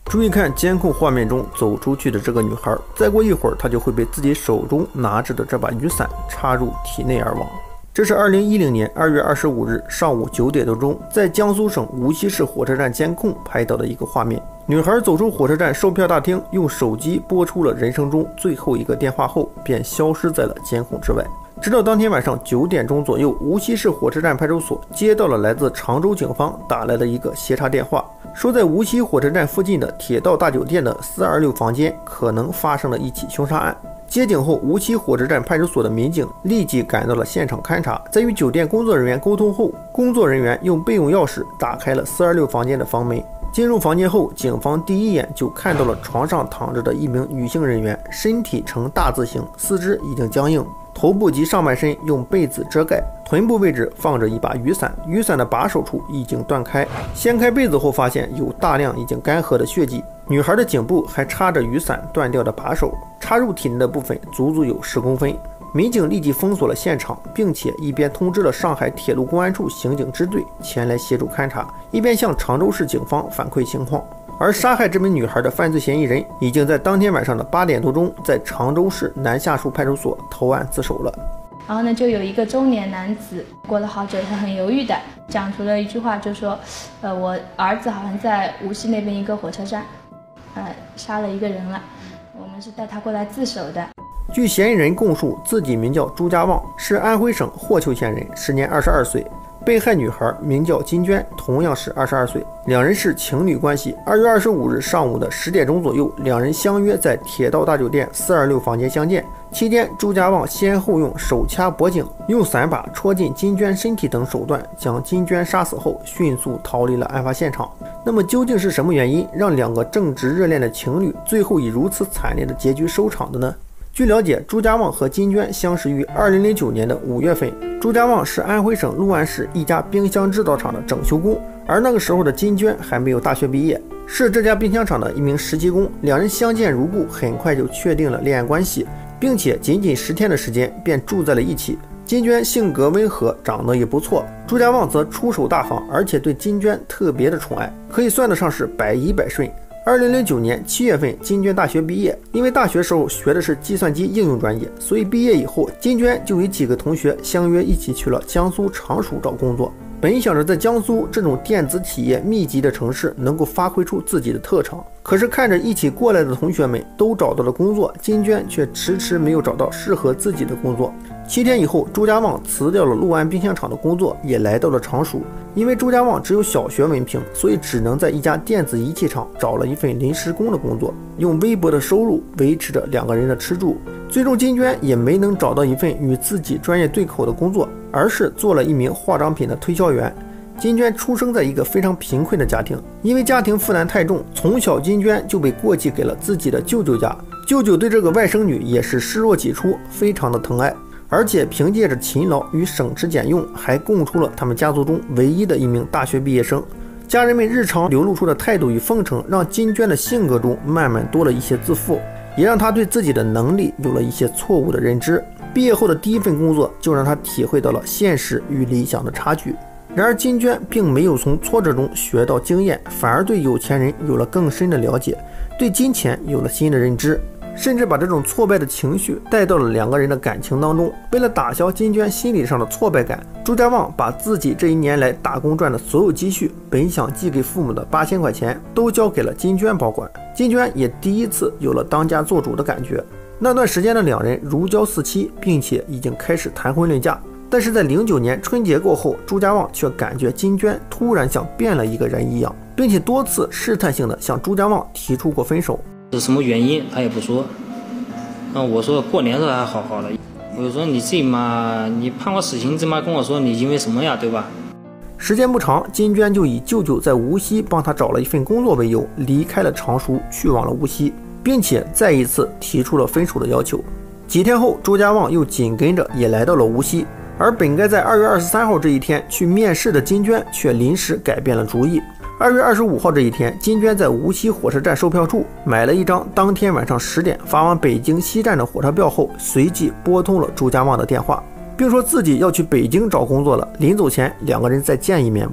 注意看监控画面中走出去的这个女孩，再过一会儿，她就会被自己手中拿着的这把雨伞插入体内而亡。这是2010年2月25日上午9点多钟，在江苏省无锡市火车站监控拍到的一个画面。女孩走出火车站售票大厅，用手机拨出了人生中最后一个电话后，便消失在了监控之外。直到当天晚上9点钟左右，无锡市火车站派出所接到了来自常州警方打来的一个协查电话，说在无锡火车站附近的铁道大酒店的426房间可能发生了一起凶杀案。接警后，无锡火车站派出所的民警立即赶到了现场勘查，在与酒店工作人员沟通后，工作人员用备用钥匙打开了426房间的房门。进入房间后，警方第一眼就看到了床上躺着的一名女性人员，身体呈大字形，四肢已经僵硬，头部及上半身用被子遮盖，臀部位置放着一把雨伞，雨伞的把手处已经断开。掀开被子后，发现有大量已经干涸的血迹，女孩的颈部还插着雨伞断掉的把手，插入体内的部分足足有10公分。民警立即封锁了现场，并且一边通知了上海铁路公安处刑警支队前来协助勘查，一边向常州市警方反馈情况。而杀害这名女孩的犯罪嫌疑人已经在当天晚上的8点多钟，在常州市南下树派出所投案自首了。 然后呢，就有一个中年男子，过了好久，他很犹豫的讲出了一句话，就说，我儿子好像在无锡那边一个火车站，杀了一个人了，我们是带他过来自首的。 据嫌疑人供述，自己名叫朱家旺，是安徽省霍邱县人，时年22岁。被害女孩名叫金娟，同样是22岁，两人是情侣关系。2月25日上午的10点钟左右，两人相约在铁道大酒店426房间相见。期间，朱家旺先后用手掐脖颈、用伞把戳进金娟身体等手段，将金娟杀死后，迅速逃离了案发现场。那么，究竟是什么原因让两个正值热恋的情侣最后以如此惨烈的结局收场的呢？据了解，朱家旺和金娟相识于2009年的5月份。朱家旺是安徽省六安市一家冰箱制造厂的整修工，而那个时候的金娟还没有大学毕业，是这家冰箱厂的一名实习工。两人相见如故，很快就确定了恋爱关系，并且仅仅10天的时间便住在了一起。金娟性格温和，长得也不错，朱家旺则出手大方，而且对金娟特别的宠爱，可以算得上是百依百顺。2009年7月份，金娟大学毕业，因为大学时候学的是计算机应用专业，所以毕业以后，金娟就与几个同学相约一起去了江苏常熟找工作。本想着在江苏这种电子企业密集的城市能够发挥出自己的特长，可是看着一起过来的同学们都找到了工作，金娟却迟迟没有找到适合自己的工作。7天以后，朱家旺辞掉了六安冰箱厂的工作，也来到了常熟。因为朱家旺只有小学文凭，所以只能在一家电子仪器厂找了一份临时工的工作，用微薄的收入维持着两个人的吃住。最终，金娟也没能找到一份与自己专业对口的工作，而是做了一名化妆品的推销员。金娟出生在一个非常贫困的家庭，因为家庭负担太重，从小金娟就被过继给了自己的舅舅家。舅舅对这个外甥女也是视若己出，非常的疼爱。而且凭借着勤劳与省吃俭用，还供出了他们家族中唯一的一名大学毕业生。家人们日常流露出的态度与奉承，让金娟的性格中慢慢多了一些自负，也让她对自己的能力有了一些错误的认知。毕业后的第一份工作就让她体会到了现实与理想的差距。然而金娟并没有从挫折中学到经验，反而对有钱人有了更深的了解，对金钱有了新的认知，甚至把这种挫败的情绪带到了两个人的感情当中。为了打消金娟心理上的挫败感，朱家旺把自己这1年来打工赚的所有积蓄，本想寄给父母的8000块钱，都交给了金娟保管。金娟也第一次有了当家做主的感觉。那段时间的两人如胶似漆，并且已经开始谈婚论嫁。但是在09年春节过后，朱家旺却感觉金娟突然像变了一个人一样，并且多次试探性的向朱家旺提出过分手。 是什么原因他也不说。我说过年时候还好好的，我就说你自己嘛，你判我死刑，这嘛跟我说你因为什么呀，对吧？ 时间不长，金娟就以舅舅在无锡帮他找了一份工作为由，离开了常熟，去往了无锡，并且再一次提出了分手的要求。几天后，朱家旺又紧跟着也来到了无锡，而本该在2月23号这一天去面试的金娟却临时改变了主意。2月25号这一天，金娟在无锡火车站售票处买了一张当天晚上10点发往北京西站的火车票后，随即拨通了朱家旺的电话，并说自己要去北京找工作了，临走前两个人再见一面吧。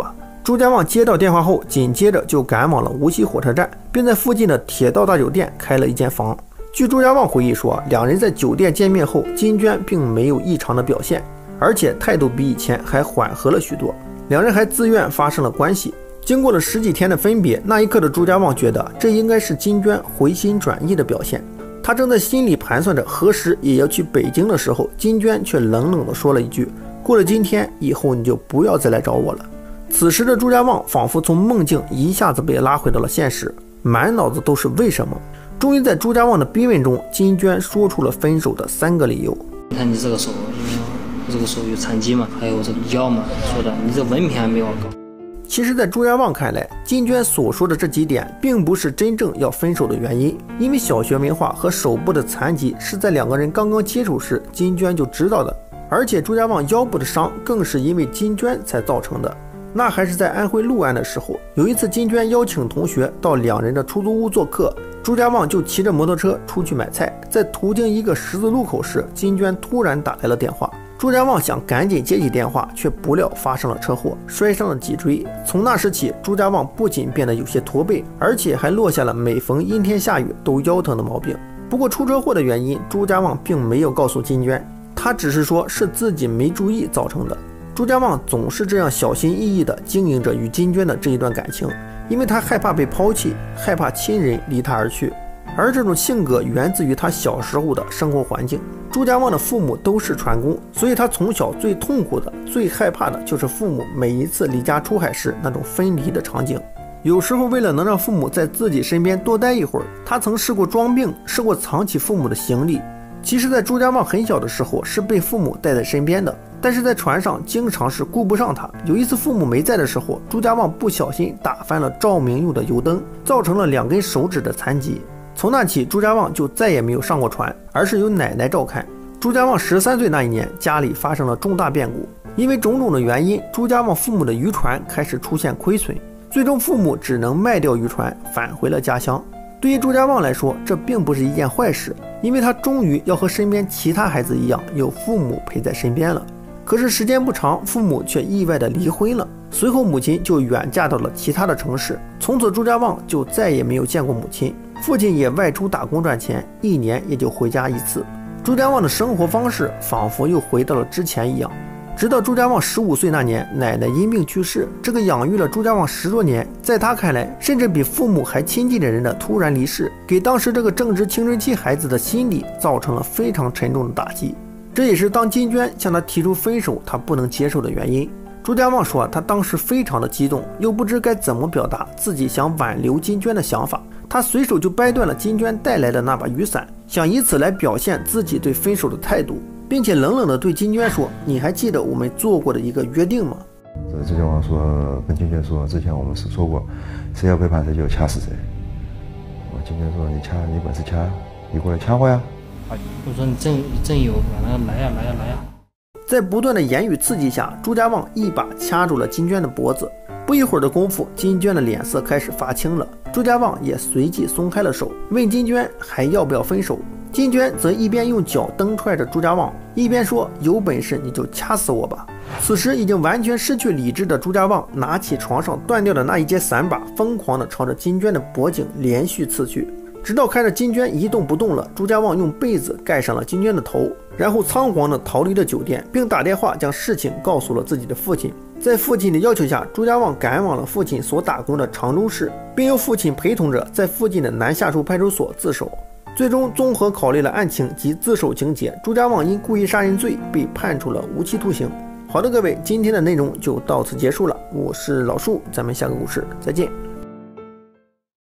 朱家旺接到电话后，紧接着就赶往了无锡火车站，并在附近的铁道大酒店开了一间房。据朱家旺回忆说，两人在酒店见面后，金娟并没有异常的表现，而且态度比以前还缓和了许多，两人还自愿发生了关系。经过了10几天的分别，那一刻的朱家旺觉得这应该是金娟回心转意的表现。他正在心里盘算着何时也要去北京的时候，金娟却冷冷地说了一句：过了今天以后你就不要再来找我了。此时的朱家旺仿佛从梦境一下子被拉回到了现实，满脑子都是为什么。终于在朱家旺的逼问中，金娟说出了分手的3个理由。 你看你这个手有残疾嘛，还有这个腰嘛，说的你这文凭还没有搞。 其实在朱家旺看来，金娟所说的这几点并不是真正要分手的原因，因为小学文化和手部的残疾是在2个人刚刚接触时金娟就知道的，而且朱家旺腰部的伤更是因为金娟才造成的。那还是在安徽六安的时候，有一次金娟邀请同学到2人的出租屋做客，朱家旺就骑着摩托车出去买菜，在途经一个十字路口时，金娟突然打来了电话。朱家旺想赶紧接起电话，却不料发生了车祸，摔伤了脊椎。从那时起，朱家旺不仅变得有些驼背，而且还落下了每逢阴天下雨都腰疼的毛病。不过出车祸的原因，朱家旺并没有告诉金娟，他只是说是自己没注意造成的。朱家旺总是这样小心翼翼地经营着与金娟的这一段感情，因为他害怕被抛弃，害怕亲人离他而去。而这种性格源自于他小时候的生活环境。朱家旺的父母都是船工，所以他从小最痛苦的、最害怕的就是父母每一次离家出海时那种分离的场景。有时候为了能让父母在自己身边多待一会儿，他曾试过装病，试过藏起父母的行李。其实在朱家旺很小的时候是被父母带在身边的，但是在船上经常是顾不上他。有一次父母没在的时候，朱家旺不小心打翻了照明用的油灯，造成了2根手指的残疾。从那起，朱家旺就再也没有上过船，而是由奶奶照看。朱家旺13岁那一年，家里发生了重大变故，因为种种的原因，朱家旺父母的渔船开始出现亏损，最终父母只能卖掉渔船，返回了家乡。对于朱家旺来说，这并不是一件坏事，因为他终于要和身边其他孩子一样，有父母陪在身边了。可是时间不长，父母却意外的离婚了，随后母亲就远嫁到了其他的城市，从此朱家旺就再也没有见过母亲。父亲也外出打工赚钱，1年也就回家一次。朱家旺的生活方式仿佛又回到了之前一样。直到朱家旺15岁那年，奶奶因病去世，这个养育了朱家旺10多年，在他看来甚至比父母还亲近的人的突然离世，给当时这个正值青春期孩子的心理造成了非常沉重的打击。这也是当金娟向他提出分手他不能接受的原因。朱家旺说，他当时非常的激动，又不知该怎么表达自己想挽留金娟的想法，他随手就掰断了金娟带来的那把雨伞，想以此来表现自己对分手的态度，并且冷冷地对金娟说，你还记得我们做过的一个约定吗？ 朱家旺说，跟金娟说，之前我们是说过，谁要背叛谁就掐死谁。金娟说，你本事掐，你过来掐我呀。 我说你真有，来呀。 在不断的言语刺激下，朱家旺一把掐住了金娟的脖子。不一会儿的功夫，金娟的脸色开始发青了，朱家旺也随即松开了手，问金娟还要不要分手。金娟则一边用脚蹬踹着朱家旺，一边说，有本事你就掐死我吧。此时已经完全失去理智的朱家旺拿起床上断掉的那一截伞把，疯狂地朝着金娟的脖颈连续刺去，直到看着金娟一动不动了，朱家旺用被子盖上了金娟的头，然后仓皇地逃离了酒店，并打电话将事情告诉了自己的父亲。在父亲的要求下，朱家旺赶往了父亲所打工的常州市，并由父亲陪同着在附近的南下属派出所自首。最终综合考虑了案情及自首情节，朱家旺因故意杀人罪被判处了无期徒刑。好的，各位，今天的内容就到此结束了，我是老树，咱们下个故事再见。